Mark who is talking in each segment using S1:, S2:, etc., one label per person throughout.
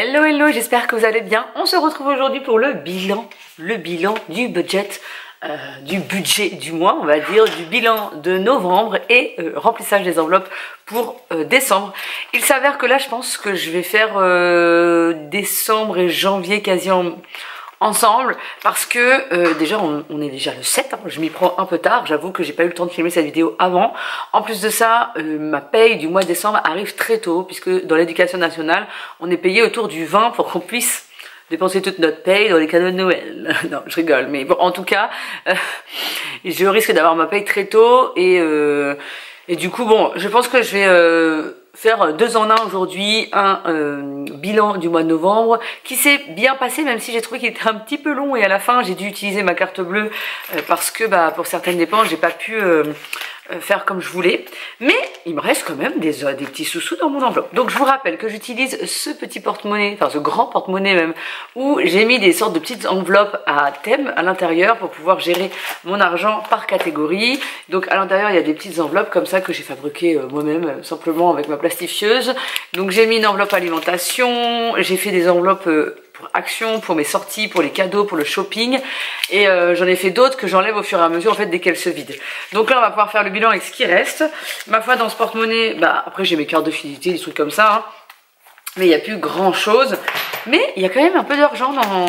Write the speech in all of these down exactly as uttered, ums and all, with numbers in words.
S1: Hello hello, j'espère que vous allez bien. On se retrouve aujourd'hui pour le bilan, le bilan du budget, euh, du budget du mois, on va dire, du bilan de novembre et euh, remplissage des enveloppes pour euh, décembre. Il s'avère que là, je pense que je vais faire euh, décembre et janvier quasi en... ensemble parce que euh, déjà on, on est déjà le sept, hein, je m'y prends un peu tard, j'avoue que j'ai pas eu le temps de filmer cette vidéo avant. En plus de ça, euh, ma paye du mois de décembre arrive très tôt puisque dans l'éducation nationale on est payé autour du vingt pour qu'on puisse dépenser toute notre paye dans les cadeaux de Noël. Non, je rigole, mais bon, en tout cas euh, je risque d'avoir ma paye très tôt et, euh, et du coup bon, je pense que je vais euh, faire deux en un aujourd'hui, un euh, bilan du mois de novembre qui s'est bien passé, même si j'ai trouvé qu'il était un petit peu long et à la fin j'ai dû utiliser ma carte bleue euh, parce que bah, pour certaines dépenses j'ai pas pu euh, faire comme je voulais, mais il me reste quand même des, euh, des petits sous-sous dans mon enveloppe. Donc je vous rappelle que j'utilise ce petit porte-monnaie, enfin ce grand porte-monnaie même, où j'ai mis des sortes de petites enveloppes à thème à l'intérieur pour pouvoir gérer mon argent par catégorie. Donc à l'intérieur il y a des petites enveloppes comme ça que j'ai fabriquées euh, moi-même euh, simplement avec ma plastifieuse. Donc j'ai mis une enveloppe alimentation, j'ai fait des enveloppes euh, pour action, pour mes sorties, pour les cadeaux, pour le shopping, et euh, j'en ai fait d'autres que j'enlève au fur et à mesure en fait dès qu'elles se vident. Donc là on va pouvoir faire le bilan avec ce qui reste. Ma foi, dans ce porte-monnaie, bah après j'ai mes cartes de fidélité, des trucs comme ça, hein. Mais il n'y a plus grand chose, mais il y a quand même un peu d'argent dans...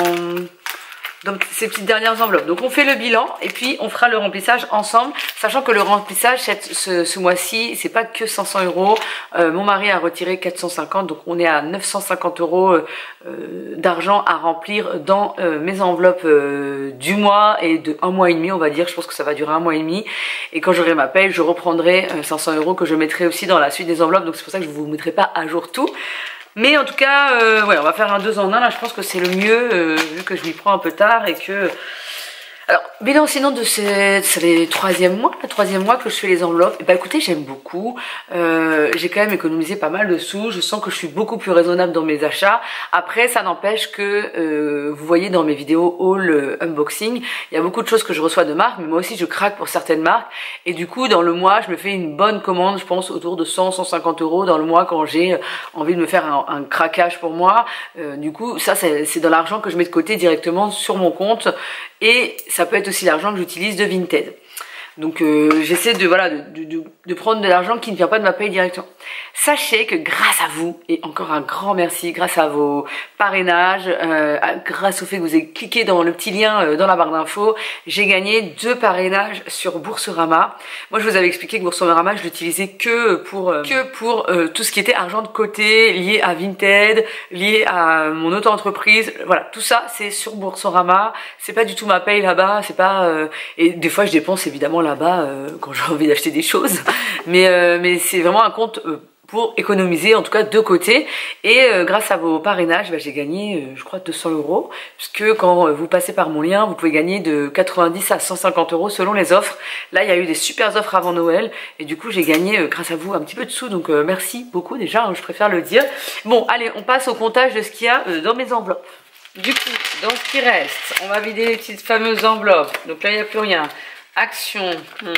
S1: donc ces petites dernières enveloppes. Donc on fait le bilan et puis on fera le remplissage ensemble, sachant que le remplissage cette, ce, ce mois-ci c'est pas que cinq cents euros. Euh, mon mari a retiré quatre cent cinquante, donc on est à neuf cent cinquante euros euh, d'argent à remplir dans euh, mes enveloppes euh, du mois et de un mois et demi, on va dire. Je pense que ça va durer un mois et demi, et quand j'aurai ma paye je reprendrai euh, cinq cents euros que je mettrai aussi dans la suite des enveloppes. Donc c'est pour ça que je vous mettrai pas à jour tout. Mais en tout cas, euh, ouais, on va faire un deux en un, là je pense que c'est le mieux, euh, vu que je m'y prends un peu tard et que... Alors, bilan sinon de ces, c'est les troisième mois, le troisième mois que je fais les enveloppes. Et bah écoutez, j'aime beaucoup, euh, j'ai quand même économisé pas mal de sous, je sens que je suis beaucoup plus raisonnable dans mes achats. Après, ça n'empêche que, euh, vous voyez dans mes vidéos haul, euh, unboxing, il y a beaucoup de choses que je reçois de marques, mais moi aussi je craque pour certaines marques. Et du coup, dans le mois, je me fais une bonne commande, je pense autour de cent à cent cinquante euros dans le mois quand j'ai envie de me faire un, un craquage pour moi. Euh, du coup, ça c'est dans l'argent que je mets de côté directement sur mon compte. Et ça peut être aussi l'argent que j'utilise de Vinted. Donc euh, j'essaie de, voilà, de, de, de prendre de l'argent qui ne vient pas de ma paye directement. Sachez que grâce à vous, et encore un grand merci, grâce à vos parrainages, euh, grâce au fait que vous avez cliqué dans le petit lien euh, dans la barre d'infos, j'ai gagné deux parrainages sur Boursorama. Moi je vous avais expliqué que Boursorama je l'utilisais que pour, euh, que pour euh, tout ce qui était argent de côté, lié à Vinted, lié à mon auto-entreprise. Voilà, tout ça c'est sur Boursorama. C'est pas du tout ma paye là-bas, c'est pas... Euh, et des fois je dépense évidemment là-bas euh, quand j'ai envie d'acheter des choses, mais, euh, mais c'est vraiment un compte euh, pour économiser, en tout cas de côté. Et euh, grâce à vos parrainages, bah, j'ai gagné euh, je crois deux cents euros, puisque quand euh, vous passez par mon lien vous pouvez gagner de quatre-vingt-dix à cent cinquante euros selon les offres. Là il y a eu des super offres avant Noël et du coup j'ai gagné euh, grâce à vous un petit peu de sous, donc euh, merci beaucoup déjà, hein, je préfère le dire. Bon allez, on passe au comptage de ce qu'il y a euh, dans mes enveloppes. Du coup dans ce qui reste, on va vider les petites fameuses enveloppes, donc là il n'y a plus rien. Action, hum.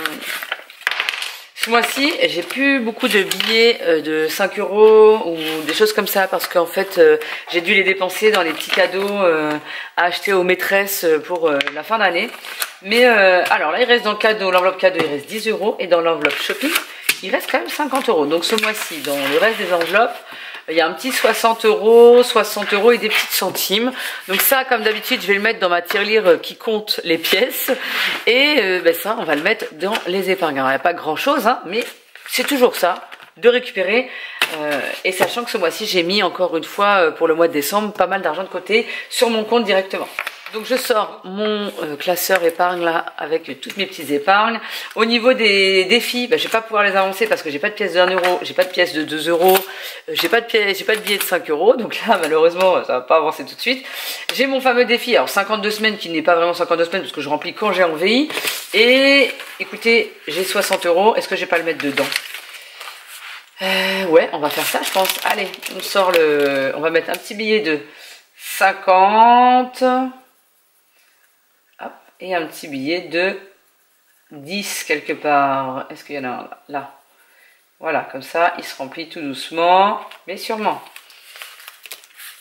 S1: Ce mois-ci j'ai plus beaucoup de billets euh, de cinq euros ou des choses comme ça, parce qu'en fait euh, j'ai dû les dépenser dans les petits cadeaux euh, à acheter aux maîtresses pour euh, la fin d'année. Mais euh, alors là il reste dans le cadeau, l'enveloppe cadeau il reste dix euros, et dans l'enveloppe shopping il reste quand même cinquante euros. Donc ce mois-ci dans le reste des enveloppes il y a un petit soixante euros, soixante euros et des petites centimes. Donc ça, comme d'habitude, je vais le mettre dans ma tirelire qui compte les pièces. Et euh, ben ça, on va le mettre dans les épargnes. Alors, il n'y a pas grand-chose, hein, mais c'est toujours ça, de récupérer. Euh, et sachant que ce mois-ci, j'ai mis encore une fois, pour le mois de décembre, pas mal d'argent de côté sur mon compte directement. Donc je sors mon euh, classeur épargne là avec toutes mes petites épargnes. Au niveau des défis, bah, je vais pas pouvoir les avancer parce que j'ai pas de pièces de un euro, j'ai pas de pièces de deux euros, euh, j'ai pas de pièces, j'ai pas de billets de cinq euros. Donc là malheureusement ça va pas avancer tout de suite. J'ai mon fameux défi, alors cinquante-deux semaines qui n'est pas vraiment cinquante-deux semaines parce que je remplis quand j'ai envie. Et écoutez, j'ai soixante euros, est-ce que je vais pas le mettre dedans? Euh, ouais, on va faire ça je pense. Allez, on sort le, on va mettre un petit billet de cinquante. Et un petit billet de dix quelque part. Est-ce qu'il y en a un là? Voilà, comme ça, il se remplit tout doucement, mais sûrement.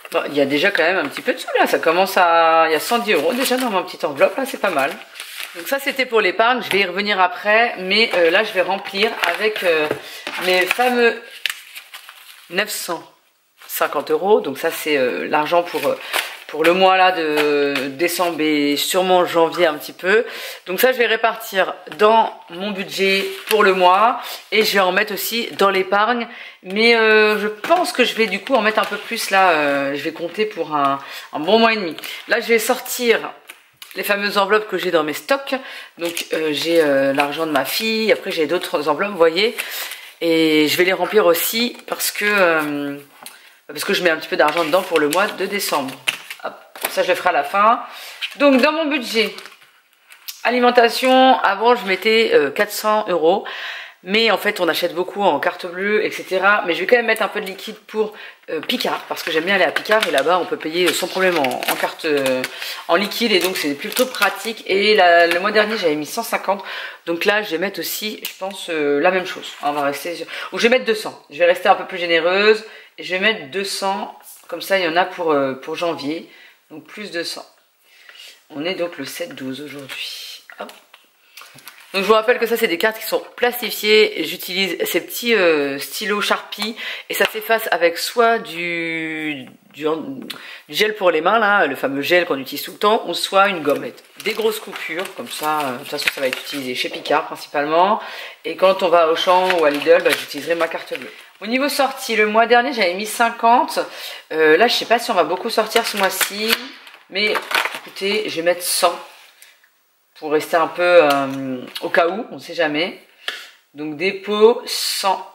S1: Bon, il y a déjà quand même un petit peu de sous là, ça commence à... Il y a cent dix euros déjà dans ma petite enveloppe, là c'est pas mal. Donc ça c'était pour l'épargne, je vais y revenir après, mais euh, là je vais remplir avec euh, mes fameux neuf cent cinquante euros. Donc ça c'est euh, l'argent pour... Euh, pour le mois là de décembre et sûrement janvier un petit peu. Donc ça je vais répartir dans mon budget pour le mois et je vais en mettre aussi dans l'épargne. Mais euh, je pense que je vais du coup en mettre un peu plus là, euh, je vais compter pour un, un bon mois et demi. Là je vais sortir les fameuses enveloppes que j'ai dans mes stocks. Donc euh, j'ai euh, l'argent de ma fille, après j'ai d'autres enveloppes, vous voyez. Et je vais les remplir aussi parce que, euh, parce que je mets un petit peu d'argent dedans pour le mois de décembre. Hop, ça je le ferai à la fin. Donc dans mon budget alimentation, avant je mettais euh, quatre cents euros, mais en fait on achète beaucoup en carte bleue, et cetera. Mais je vais quand même mettre un peu de liquide pour euh, Picard, parce que j'aime bien aller à Picard et là-bas on peut payer sans problème en, en carte euh, en liquide, et donc c'est plutôt pratique. Et la, le mois dernier j'avais mis cent cinquante, donc là je vais mettre aussi, je pense, euh, la même chose. On va rester sur... ou je vais mettre deux cents. Je vais rester un peu plus généreuse et je vais mettre deux cents. Comme ça, il y en a pour, euh, pour janvier. Donc, plus de cent. On est donc le sept douze aujourd'hui. Hop. Donc, je vous rappelle que ça, c'est des cartes qui sont plastifiées. J'utilise ces petits euh, stylos Sharpie. Et ça s'efface avec soit du, du, du gel pour les mains, là, le fameux gel qu'on utilise tout le temps, ou soit une gommette. Des grosses coupures, comme ça. Euh, de toute façon, ça va être utilisé chez Picard, principalement. Et quand on va au Auchan ou à Lidl, bah, j'utiliserai ma carte bleue. Au niveau sortie, le mois dernier j'avais mis cinquante. Euh, là je sais pas si on va beaucoup sortir ce mois-ci. Mais écoutez, je vais mettre cent. Pour rester un peu euh, au cas où, on ne sait jamais. Donc dépôt cent.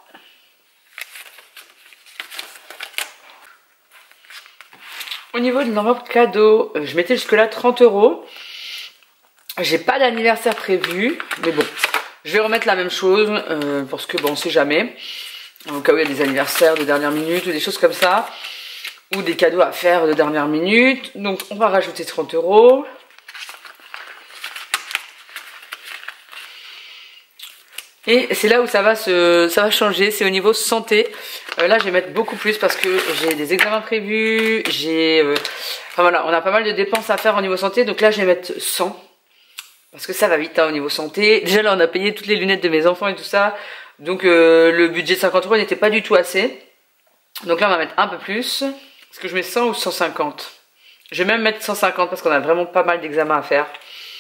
S1: Au niveau de l'enveloppe cadeau, je mettais jusque là trente euros. J'ai pas d'anniversaire prévu. Mais bon, je vais remettre la même chose. Euh, parce que bon, on sait jamais. Au cas où il y a des anniversaires de dernière minute ou des choses comme ça. Ou des cadeaux à faire de dernière minute. Donc on va rajouter trente euros. Et c'est là où ça va, se, ça va changer. C'est au niveau santé. Euh, là je vais mettre beaucoup plus parce que j'ai des examens prévus. J'ai, euh, enfin voilà, on a pas mal de dépenses à faire au niveau santé. Donc là je vais mettre cent. Parce que ça va vite hein, au niveau santé. Déjà là on a payé toutes les lunettes de mes enfants et tout ça. Donc euh, le budget de cinquante euros n'était pas du tout assez. Donc là on va mettre un peu plus. Est-ce que je mets cent ou cent cinquante? Je vais même mettre cent cinquante parce qu'on a vraiment pas mal d'examens à faire.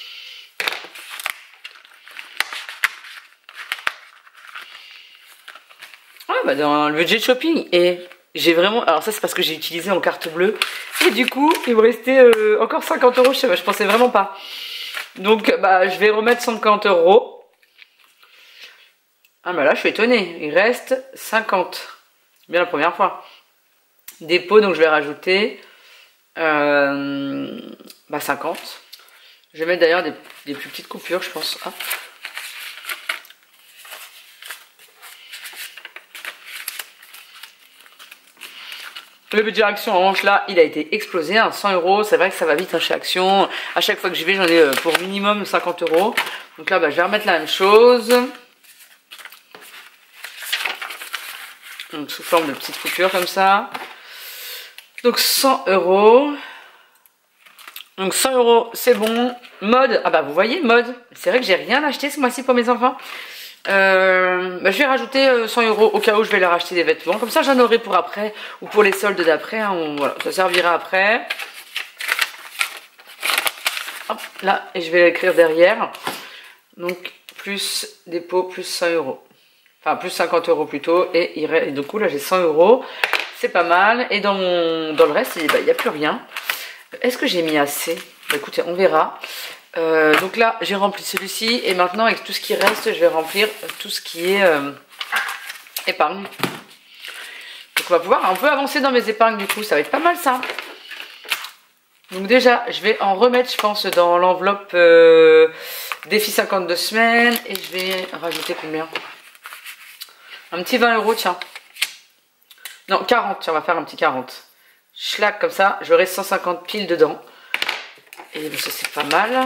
S1: Ah bah dans le budget de shopping. Et j'ai vraiment... Alors ça c'est parce que j'ai utilisé en carte bleue. Et du coup il me restait euh, encore cinquante euros. Je sais pas, je pensais vraiment pas. Donc bah je vais remettre cinquante euros. Ah bah là je suis étonnée, il reste cinquante. Bien la première fois. Dépôt, donc je vais rajouter euh, bah cinquante. Je vais mettre d'ailleurs des, des plus petites coupures je pense. Hop. Le budget Action en revanche là il a été explosé, hein, cent euros. C'est vrai que ça va vite hein, chez Action. À chaque fois que j'y vais j'en ai euh, pour minimum cinquante euros. Donc là bah, je vais remettre la même chose. Donc sous forme de petites coupures comme ça. Donc cent euros. Donc cent euros c'est bon. Mode, ah bah vous voyez mode. C'est vrai que j'ai rien acheté ce mois-ci pour mes enfants. Euh, bah je vais rajouter cent euros au cas où je vais leur acheter des vêtements. Comme ça j'en aurai pour après ou pour les soldes d'après. Hein, voilà, ça servira après. Hop, là, et je vais l'écrire derrière. Donc plus dépôt plus cent euros. Enfin, plus cinquante euros plutôt. Et, il reste, et du coup, là, j'ai cent euros. C'est pas mal. Et dans, mon, dans le reste, il n'y a plus rien. Est-ce que j'ai mis assez? Bah, écoutez, on verra. Euh, donc là, j'ai rempli celui-ci. Et maintenant, avec tout ce qui reste, je vais remplir tout ce qui est euh, épargne. Donc, on va pouvoir un peu avancer dans mes épargnes, du coup. Ça va être pas mal, ça. Donc déjà, je vais en remettre, je pense, dans l'enveloppe euh, défi cinquante-deux semaines. Et je vais rajouter combien? Un petit vingt euros, tiens. Non, quarante, tiens, on va faire un petit quarante. Schlac, comme ça, j'aurai cent cinquante piles dedans. Et ça, c'est pas mal.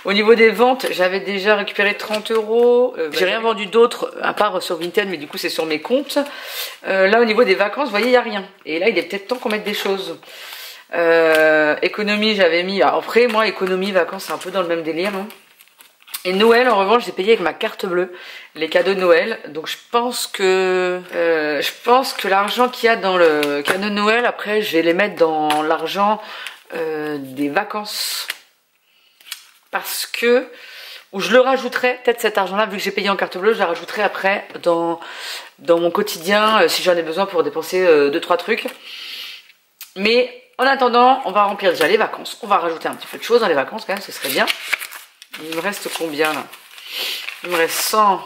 S1: Au niveau des ventes, j'avais déjà récupéré trente euros. Euh, j'ai rien vendu d'autre, à part sur Vinted, mais du coup c'est sur mes comptes. Euh, là au niveau des vacances, vous voyez, il n'y a rien. Et là il est peut-être temps qu'on mette des choses. Euh, économie, j'avais mis... Alors, après, moi, économie, vacances, c'est un peu dans le même délire. Hein. Et Noël, en revanche, j'ai payé avec ma carte bleue les cadeaux de Noël. Donc je pense que euh, je pense que l'argent qu'il y a dans le cadeau de Noël, après, je vais les mettre dans l'argent euh, des vacances. Parce que, ou je le rajouterai, peut-être cet argent-là, vu que j'ai payé en carte bleue, je le rajouterai après dans, dans mon quotidien, euh, si j'en ai besoin pour dépenser euh, deux trois trucs. Mais en attendant, on va remplir déjà les vacances. On va rajouter un petit peu de choses dans les vacances quand même, ce serait bien. Il me reste combien là? Il me reste cent,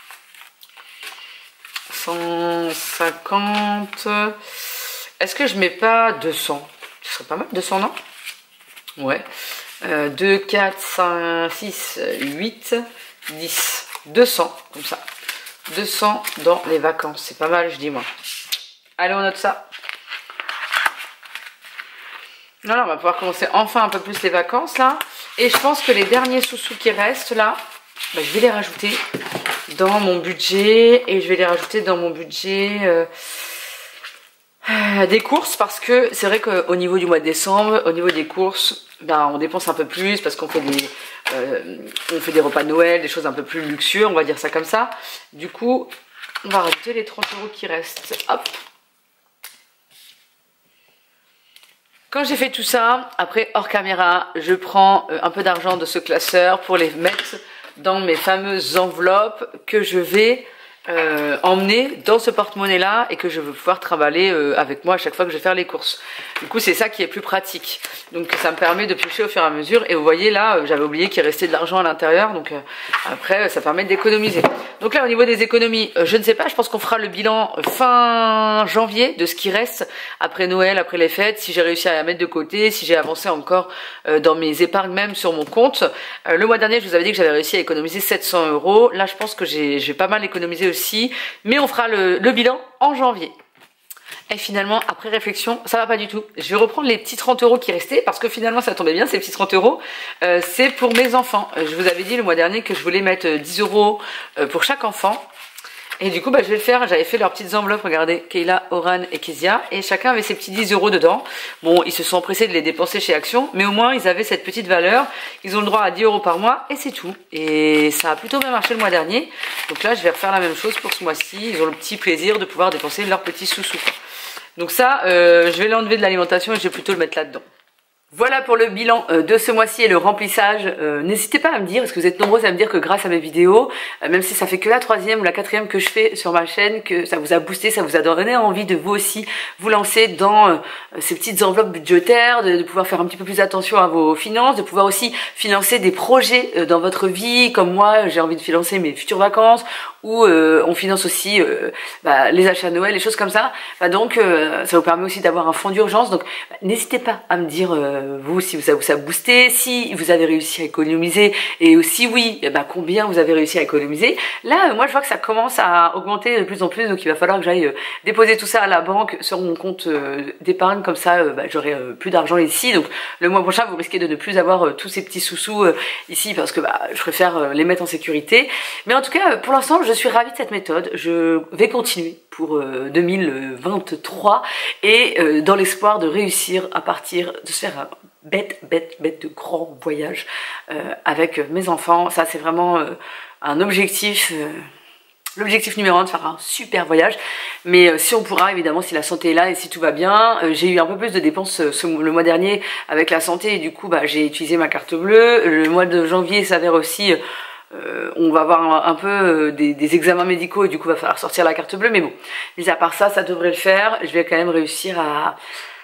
S1: cent cinquante. Est-ce que je mets pas deux cents? Ce serait pas mal, deux cents, non? Ouais. Euh, deux, quatre, cinq, six, huit, dix. deux cents, comme ça. deux cents dans les vacances. C'est pas mal, je dis moi. Allez, on note ça. Non, non, on va pouvoir commencer enfin un peu plus les vacances là. Et je pense que les derniers sous-sous qui restent là, bah, je vais les rajouter dans mon budget. Et je vais les rajouter dans mon budget euh, euh, des courses. Parce que c'est vrai qu'au niveau du mois de décembre, au niveau des courses, bah, on dépense un peu plus. Parce qu'on fait des, euh, on fait des repas de Noël, des choses un peu plus luxueux, on va dire ça comme ça. Du coup, on va rajouter les trente euros qui restent. Hop. Quand j'ai fait tout ça, après hors caméra, je prends un peu d'argent de ce classeur pour les mettre dans mes fameuses enveloppes que je vais euh, emmener dans ce porte-monnaie là et que je veux pouvoir trimballer euh, avec moi à chaque fois que je vais faire les courses. Du coup c'est ça qui est plus pratique. Donc ça me permet de piocher au fur et à mesure. Et vous voyez là, euh, j'avais oublié qu'il restait de l'argent à l'intérieur. Donc euh, après ça permet d'économiser. Donc là au niveau des économies, euh, je ne sais pas, je pense qu'on fera le bilan fin janvier de ce qui reste après Noël, après les fêtes. Si j'ai réussi à mettre de côté, si j'ai avancé encore euh, dans mes épargnes même sur mon compte. Euh, le mois dernier je vous avais dit que j'avais réussi à économiser sept cents euros. Là je pense que j'ai pas mal économisé aussi. Mais on fera le, le bilan en janvier. Et finalement, après réflexion, ça va pas du tout. Je vais reprendre les petits trente euros qui restaient parce que finalement ça tombait bien, ces petits trente euros. Euh, c'est pour mes enfants. Euh, je vous avais dit le mois dernier que je voulais mettre dix euros euh, pour chaque enfant. Et du coup, bah, je vais le faire. J'avais fait leurs petites enveloppes, regardez, Kayla, Oran et Kezia. Et chacun avait ses petits dix euros dedans. Bon, ils se sont empressés de les dépenser chez Action. Mais au moins, ils avaient cette petite valeur. Ils ont le droit à dix euros par mois et c'est tout. Et ça a plutôt bien marché le mois dernier. Donc là, je vais refaire la même chose pour ce mois-ci. Ils ont le petit plaisir de pouvoir dépenser leurs petits sous-sous. Donc ça, euh, je vais l'enlever de l'alimentation et je vais plutôt le mettre là-dedans. Voilà pour le bilan de ce mois-ci et le remplissage. Euh, N'hésitez pas à me dire, parce que vous êtes nombreux à me dire que grâce à mes vidéos, euh, même si ça fait que la troisième ou la quatrième que je fais sur ma chaîne, que ça vous a boosté, ça vous a donné envie de vous aussi vous lancer dans euh, ces petites enveloppes budgétaires, de, de pouvoir faire un petit peu plus attention à vos finances, de pouvoir aussi financer des projets euh, dans votre vie, comme moi j'ai envie de financer mes futures vacances, ou euh, on finance aussi euh, bah, les achats de Noël, les choses comme ça. Bah, donc euh, ça vous permet aussi d'avoir un fonds d'urgence. Donc bah, n'hésitez pas à me dire euh, vous si vous, ça vous a boosté, si vous avez réussi à économiser, et aussi oui, eh ben, combien vous avez réussi à économiser. Là euh, moi je vois que ça commence à augmenter de plus en plus, donc il va falloir que j'aille euh, déposer tout ça à la banque sur mon compte euh, d'épargne, comme ça euh, bah, j'aurai euh, plus d'argent ici. Donc le mois prochain vous risquez de ne plus avoir euh, tous ces petits sous-sous euh, ici, parce que bah, je préfère euh, les mettre en sécurité. Mais en tout cas euh, pour l'instant je suis ravie de cette méthode. Je vais continuer pour euh, deux mille vingt-trois et euh, dans l'espoir de réussir à partir, de se faire un bête, bête, bête de grand voyage euh, avec mes enfants. Ça c'est vraiment euh, un objectif, euh, l'objectif numéro un, de faire un super voyage. Mais euh, si on pourra, évidemment, si la santé est là et si tout va bien. Euh, j'ai eu un peu plus de dépenses euh, ce, le mois dernier avec la santé et du coup bah, j'ai utilisé ma carte bleue. Le mois de janvier s'avère aussi... Euh, Euh, on va avoir un, un peu euh, des, des examens médicaux et du coup il va falloir sortir la carte bleue, mais bon, mais à part ça, ça devrait le faire. Je vais quand même réussir à,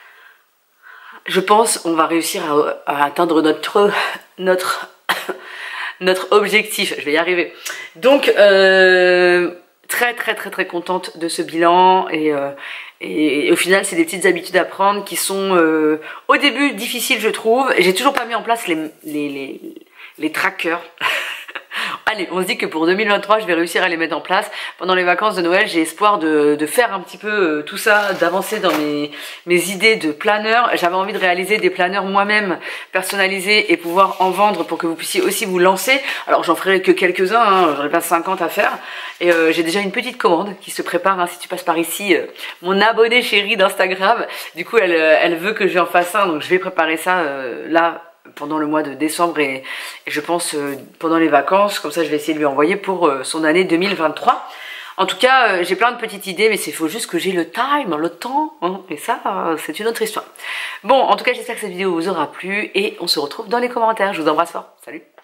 S1: je pense, on va réussir à, à atteindre notre notre notre objectif. Je vais y arriver. Donc euh, très très très très contente de ce bilan et euh, Et, et au final, c'est des petites habitudes à prendre qui sont euh, au début difficiles, je trouve. J'ai toujours pas mis en place les les les, les trackers. Allez, on se dit que pour deux mille vingt-trois, je vais réussir à les mettre en place. Pendant les vacances de Noël, j'ai espoir de, de faire un petit peu euh, tout ça, d'avancer dans mes, mes idées de planeurs. J'avais envie de réaliser des planeurs moi-même personnalisés et pouvoir en vendre pour que vous puissiez aussi vous lancer. Alors j'en ferai que quelques-uns, hein, j'en ai pas cinquante à faire. Et euh, j'ai déjà une petite commande qui se prépare, hein, si tu passes par ici, euh, mon abonnée chérie d'Instagram. Du coup, elle, elle veut que j'en fasse un, donc je vais préparer ça euh, là pendant le mois de décembre et, et je pense euh, pendant les vacances. Comme ça, je vais essayer de lui envoyer pour euh, son année deux mille vingt-trois. En tout cas, euh, j'ai plein de petites idées, mais il faut juste que j'ai le time, le temps, hein, et ça, euh, c'est une autre histoire. Bon, en tout cas, j'espère que cette vidéo vous aura plu et on se retrouve dans les commentaires. Je vous embrasse fort. Salut!